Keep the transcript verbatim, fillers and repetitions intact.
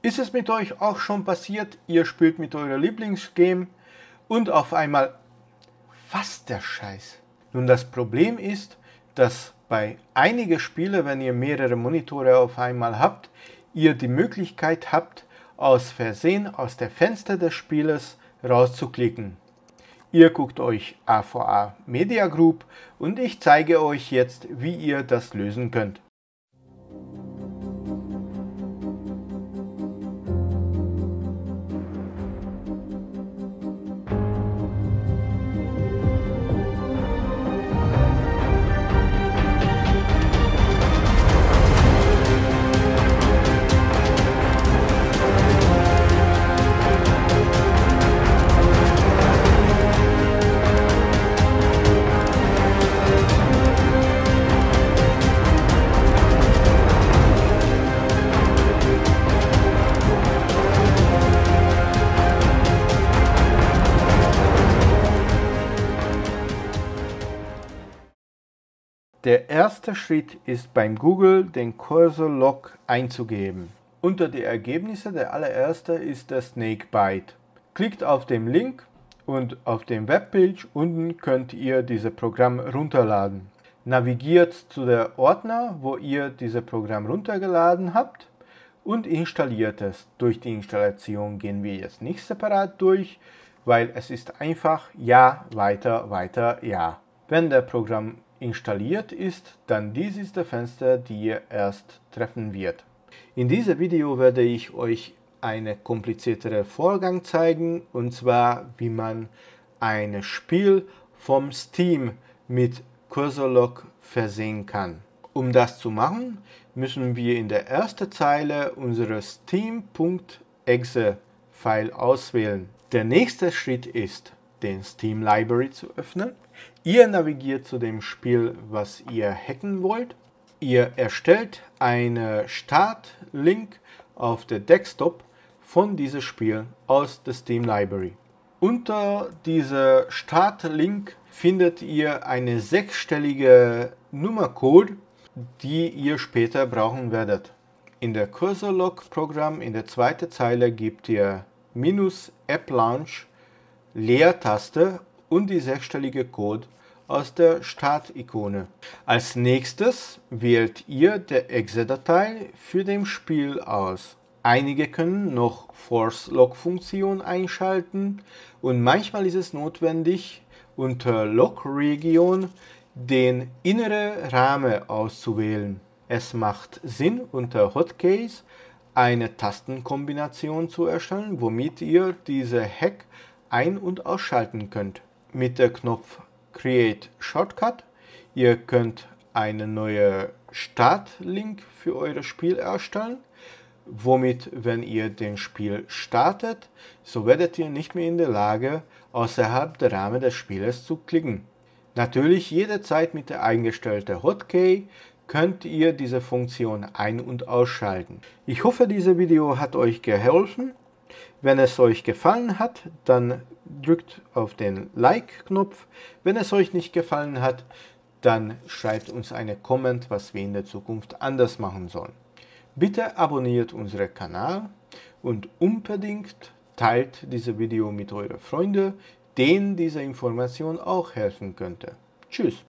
Ist es mit euch auch schon passiert, ihr spielt mit eurer Lieblingsgame und auf einmal, was der Scheiß? Nun, das Problem ist, dass bei einigen Spielen, wenn ihr mehrere Monitore auf einmal habt, ihr die Möglichkeit habt, aus Versehen aus der Fenster des Spieles rauszuklicken. Ihr guckt euch A V A Media Group und ich zeige euch jetzt, wie ihr das lösen könnt. Der erste Schritt ist beim Google den Cursor Lock einzugeben. Unter die Ergebnisse der allererste ist der Snakebite. Klickt auf den Link und auf dem Webpage unten könnt ihr dieses Programm runterladen. Navigiert zu der Ordner, wo ihr dieses Programm runtergeladen habt und installiert es. Durch die Installation gehen wir jetzt nicht separat durch, weil es ist einfach ja, weiter, weiter, ja. Wenn der Programm installiert ist, dann dies ist das Fenster, die ihr erst treffen wird. In diesem Video werde ich euch einen komplizierteren Vorgang zeigen, und zwar wie man ein Spiel vom Steam mit Cursor Lock versehen kann. Um das zu machen, müssen wir in der ersten Zeile unsere Steam.exe-File auswählen. Der nächste Schritt ist, den Steam Library zu öffnen. Ihr navigiert zu dem Spiel, was ihr hacken wollt. Ihr erstellt einen Startlink auf der Desktop von diesem Spiel aus der Steam Library. Unter diesem Startlink findet ihr eine sechsstellige Nummercode, die ihr später brauchen werdet. In der Cursor Lock Programm in der zweiten Zeile gebt ihr minus App Launch Leertaste und die sechsstellige Code aus der Start-Ikone. Als nächstes wählt ihr die Exe-Datei für das Spiel aus. Einige können noch Force-Lock-Funktion einschalten und manchmal ist es notwendig, unter Lock-Region den inneren Rahmen auszuwählen. Es macht Sinn, unter Hotkeys eine Tastenkombination zu erstellen, womit ihr diese Hack ein- und ausschalten könnt. Mit der Knopf Create Shortcut. Ihr könnt einen neuen Startlink für euer Spiel erstellen, womit, wenn ihr den Spiel startet, so werdet ihr nicht mehr in der Lage, außerhalb der Rahmen des Spieles zu klicken. Natürlich jederzeit mit der eingestellten Hotkey könnt ihr diese Funktion ein- und ausschalten. Ich hoffe, dieses Video hat euch geholfen. Wenn es euch gefallen hat, dann drückt auf den Like-Knopf. Wenn es euch nicht gefallen hat, dann schreibt uns einen Kommentar, was wir in der Zukunft anders machen sollen. Bitte abonniert unseren Kanal und unbedingt teilt dieses Video mit euren Freunden, denen diese Information auch helfen könnte. Tschüss!